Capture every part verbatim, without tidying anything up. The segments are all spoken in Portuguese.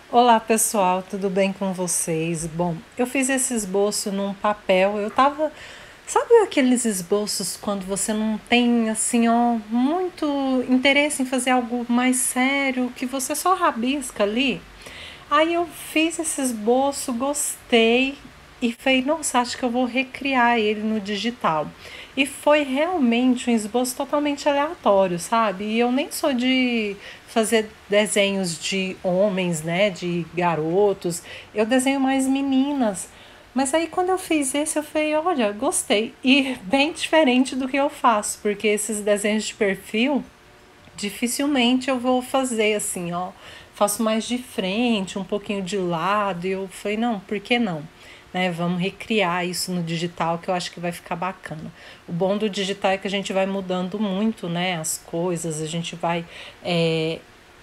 Olá pessoal, tudo bem com vocês? Bom, eu fiz esse esboço num papel. Eu tava, sabe aqueles esboços quando você não tem assim, ó, muito interesse em fazer algo mais sério, que você só rabisca ali? Aí eu fiz esse esboço, gostei e falei, nossa, acho que eu vou recriar ele no digital. E foi realmente um esboço totalmente aleatório, sabe? E eu nem sou de fazer desenhos de homens, né? De garotos. Eu desenho mais meninas. Mas aí quando eu fiz esse, eu falei, olha, gostei. E bem diferente do que eu faço, porque esses desenhos de perfil dificilmente eu vou fazer assim, ó. Faço mais de frente, um pouquinho de lado. E eu falei, não, por que não? Né, vamos recriar isso no digital que eu acho que vai ficar bacana. O bom do digital é que a gente vai mudando muito, né, as coisas, a gente vai é,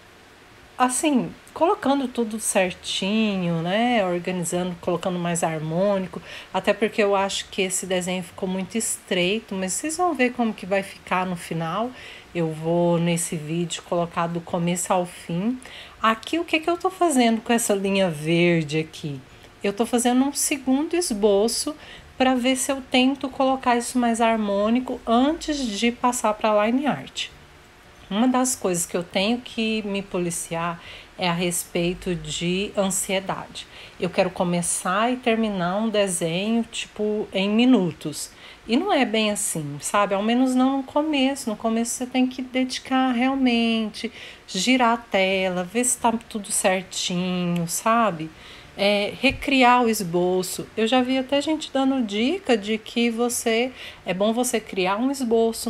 assim, colocando tudo certinho, né? Organizando, colocando mais harmônico. Até porque eu acho que esse desenho ficou muito estreito, mas vocês vão ver como que vai ficar no final. Eu vou nesse vídeo colocar do começo ao fim. Aqui o que que eu tô fazendo com essa linha verde aqui? Eu tô fazendo um segundo esboço para ver se eu tento colocar isso mais harmônico antes de passar para line art. Uma das coisas que eu tenho que me policiar é a respeito de ansiedade. Eu quero começar e terminar um desenho, tipo, em minutos. E não é bem assim, sabe? Ao menos não no começo. No começo você tem que dedicar realmente, girar a tela, ver se tá tudo certinho, sabe? É, recriar o esboço. Eu já vi até gente dando dica de que você é bom você criar um esboço.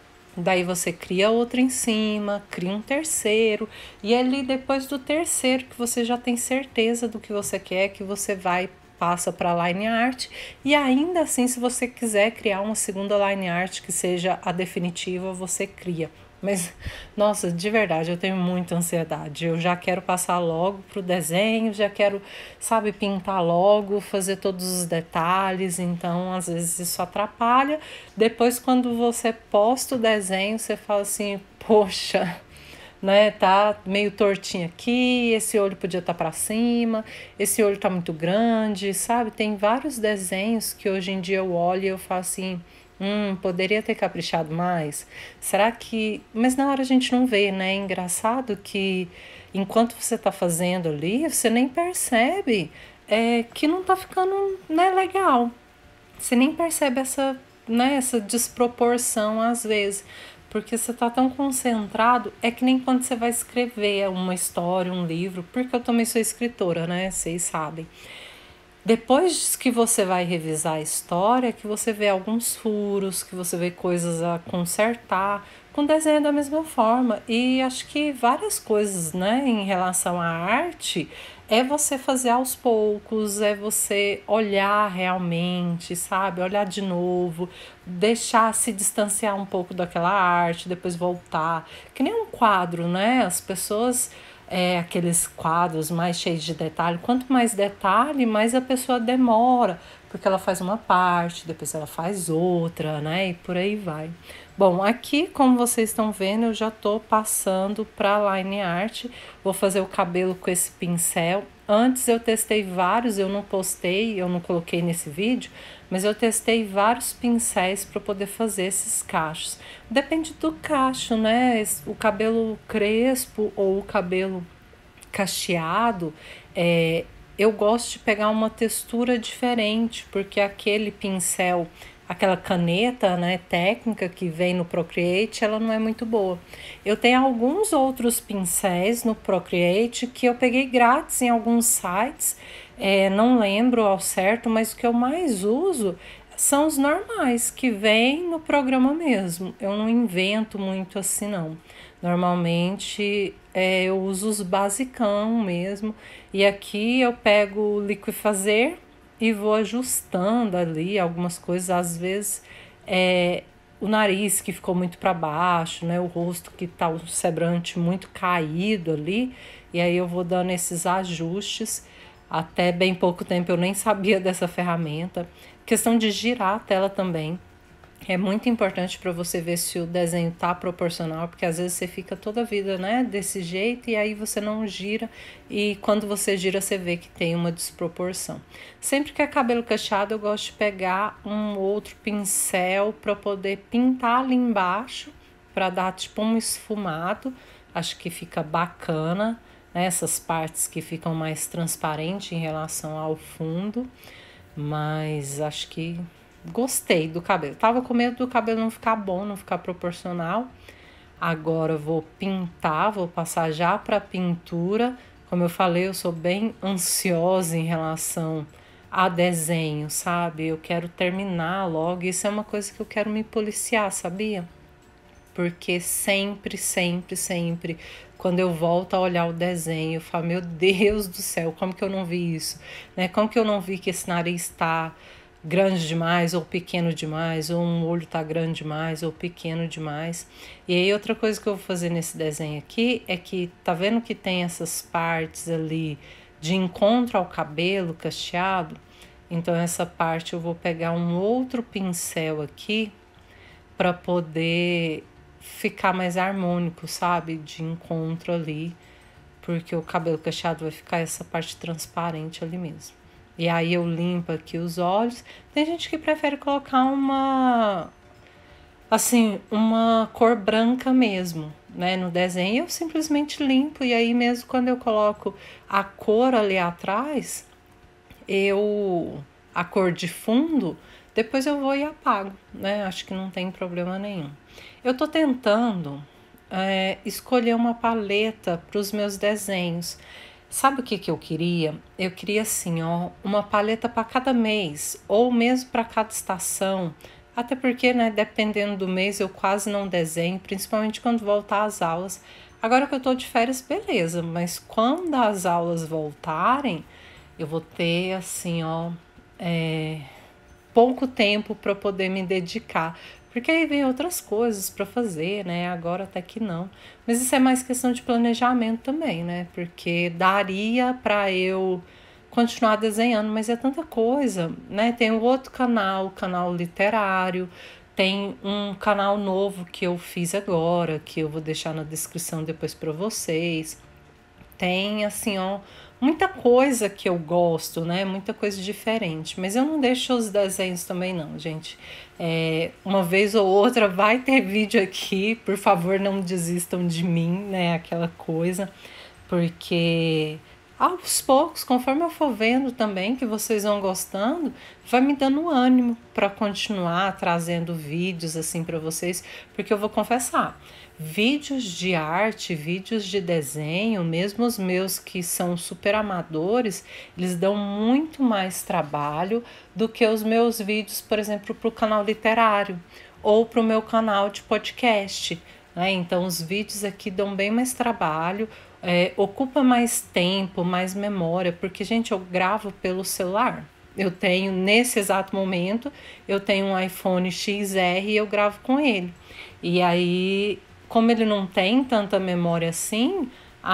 Daí você cria outro em cima, cria um terceiro, e é ali depois do terceiro que você já tem certeza do que você quer, que você vai passa para line art, e ainda assim, se você quiser criar uma segunda line art que seja a definitiva, você cria. Mas, nossa, de verdade, eu tenho muita ansiedade. Eu já quero passar logo pro desenho, já quero, sabe, pintar logo, fazer todos os detalhes. Então, às vezes isso atrapalha. Depois, quando você posta o desenho, você fala assim: poxa, né, tá meio tortinho aqui, esse olho podia estar para cima, esse olho tá muito grande, sabe? Tem vários desenhos que hoje em dia eu olho e eu falo assim, hum, poderia ter caprichado mais. Será que, mas na hora a gente não vê, né? É engraçado que enquanto você tá fazendo ali, você nem percebe é, que não tá ficando, né, legal. Você nem percebe essa, né, essa desproporção às vezes, porque você tá tão concentrado, é que nem quando você vai escrever uma história, um livro, porque eu também sou escritora, né? Vocês sabem. Depois que você vai revisar a história, que você vê alguns furos, que você vê coisas a consertar, com desenho é da mesma forma. E acho que várias coisas, né, em relação à arte, é você fazer aos poucos, é você olhar realmente, sabe? Olhar de novo, deixar se distanciar um pouco daquela arte, depois voltar. Que nem um quadro, né? As pessoas é, aqueles quadros mais cheios de detalhe. Quanto mais detalhe, mais a pessoa demora, porque ela faz uma parte, depois ela faz outra, né? E por aí vai. Bom, aqui, como vocês estão vendo, eu já estou passando para line art. Vou fazer o cabelo com esse pincel. Antes eu testei vários, eu não postei, eu não coloquei nesse vídeo, mas eu testei vários pincéis para poder fazer esses cachos. Depende do cacho, né? O cabelo crespo ou o cabelo cacheado, é, eu gosto de pegar uma textura diferente, porque aquele pincel, aquela caneta, né, técnica que vem no Procreate, ela não é muito boa. Eu tenho alguns outros pincéis no Procreate que eu peguei grátis em alguns sites, é, não lembro ao certo, mas o que eu mais uso são os normais, que vêm no programa mesmo. Eu não invento muito assim, não. Normalmente é, eu uso os basicão mesmo. E aqui eu pego o liquifazer e vou ajustando ali algumas coisas. Às vezes é, o nariz que ficou muito para baixo, né? O rosto que tá o semblante muito caído ali. E aí eu vou dando esses ajustes. Até bem pouco tempo eu nem sabia dessa ferramenta. Questão de girar a tela também. É muito importante para você ver se o desenho tá proporcional, porque às vezes você fica toda a vida, né, desse jeito e aí você não gira e quando você gira você vê que tem uma desproporção. Sempre que é cabelo cacheado eu gosto de pegar um outro pincel para poder pintar ali embaixo, para dar tipo um esfumado. Acho que fica bacana, né, essas partes que ficam mais transparentes em relação ao fundo, mas acho que gostei do cabelo. Tava com medo do cabelo não ficar bom, não ficar proporcional. Agora vou pintar, vou passar já para pintura. Como eu falei, eu sou bem ansiosa em relação a desenho, sabe? Eu quero terminar logo. Isso é uma coisa que eu quero me policiar, sabia? Porque sempre, sempre, sempre, quando eu volto a olhar o desenho, eu falo, meu Deus do céu, como que eu não vi isso? Né? Como que eu não vi que esse nariz está grande demais ou pequeno demais, ou um olho tá grande demais ou pequeno demais. E aí outra coisa que eu vou fazer nesse desenho aqui é que tá vendo que tem essas partes ali de encontro ao cabelo cacheado? Então essa parte eu vou pegar um outro pincel aqui para poder ficar mais harmônico, sabe? De encontro ali, porque o cabelo cacheado vai ficar essa parte transparente ali mesmo. E aí eu limpo aqui os olhos. Tem gente que prefere colocar uma, assim, uma cor branca mesmo, né, no desenho. Eu simplesmente limpo e aí mesmo quando eu coloco a cor ali atrás, eu a cor de fundo, depois eu vou e apago, né? Acho que não tem problema nenhum. Eu tô tentando é, escolher uma paleta para os meus desenhos. Sabe o que que eu queria? Eu queria assim, ó, uma paleta para cada mês, ou mesmo para cada estação. Até porque, né, dependendo do mês, eu quase não desenho, principalmente quando voltar às aulas. Agora que eu tô de férias, beleza, mas quando as aulas voltarem, eu vou ter assim, ó, é, pouco tempo para poder me dedicar. Porque aí vem outras coisas para fazer, né? Agora até que não. Mas isso é mais questão de planejamento também, né? Porque daria para eu continuar desenhando, mas é tanta coisa, né? Tem o outro canal, o canal literário, tem um canal novo que eu fiz agora, que eu vou deixar na descrição depois para vocês. Tem, assim, ó, muita coisa que eu gosto, né? Muita coisa diferente. Mas eu não deixo os desenhos também, não, gente. É, uma vez ou outra vai ter vídeo aqui. Por favor, não desistam de mim, né? Aquela coisa. Porque aos poucos, conforme eu for vendo também que vocês vão gostando, vai me dando ânimo para continuar trazendo vídeos assim para vocês, porque eu vou confessar, vídeos de arte, vídeos de desenho, mesmo os meus que são super amadores, eles dão muito mais trabalho do que os meus vídeos, por exemplo, para o canal literário ou para o meu canal de podcast. Né? Então, os vídeos aqui dão bem mais trabalho, é, ocupa mais tempo, mais memória, porque, gente, eu gravo pelo celular. Eu tenho, nesse exato momento, eu tenho um iPhone X R e eu gravo com ele. E aí, como ele não tem tanta memória assim,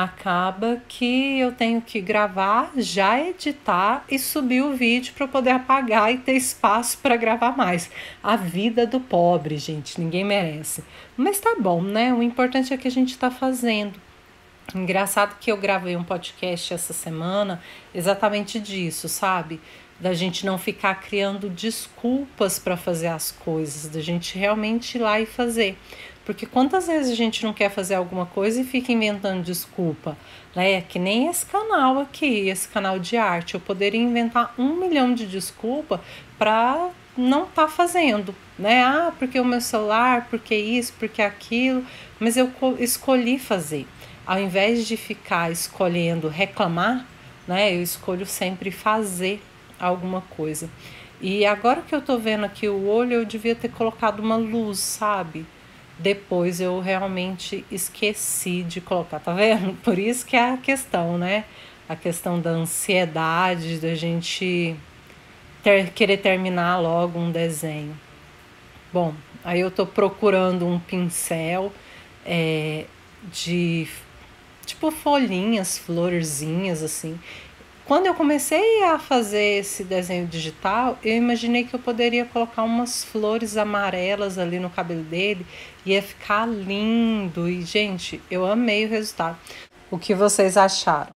acaba que eu tenho que gravar, já editar e subir o vídeo para poder apagar e ter espaço para gravar mais. A vida do pobre, gente, ninguém merece. Mas tá bom, né? O importante é que a gente está fazendo. Engraçado que eu gravei um podcast essa semana exatamente disso, sabe? Da gente não ficar criando desculpas para fazer as coisas, da gente realmente ir lá e fazer. Porque quantas vezes a gente não quer fazer alguma coisa e fica inventando desculpa, né? É que nem esse canal aqui, esse canal de arte. Eu poderia inventar um milhão de desculpas para não estar tá fazendo, né? Ah, porque o meu celular, porque isso, porque aquilo. Mas eu escolhi fazer. Ao invés de ficar escolhendo reclamar, né? Eu escolho sempre fazer alguma coisa. E agora que eu tô vendo aqui o olho, eu devia ter colocado uma luz, sabe? Depois eu realmente esqueci de colocar, tá vendo? Por isso que é a questão, né? A questão da ansiedade, da gente ter, querer terminar logo um desenho. Bom, aí eu tô procurando um pincel é, de tipo folhinhas, florzinhas assim. Quando eu comecei a fazer esse desenho digital, eu imaginei que eu poderia colocar umas flores amarelas ali no cabelo dele, ia ficar lindo. E, gente, eu amei o resultado. O que vocês acharam?